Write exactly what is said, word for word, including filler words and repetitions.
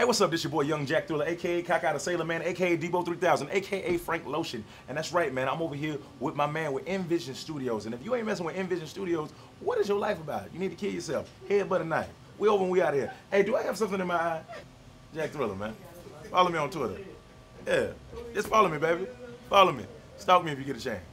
Hey, what's up? This your boy Young Jack Thriller, aka Kaka the Sailor Man, aka Debo three thousand, aka Frank Lotion. And that's right, man. I'm over here with my man with Nvision Studios. And if you ain't messing with Nvision Studios, what is your life about? You need to kill yourself. Head but a knife. We over and we out here. Hey, do I have something in my eye? Jack Thriller, man. Follow me on Twitter. Yeah. Just follow me, baby. Follow me. Stalk me if you get a chance.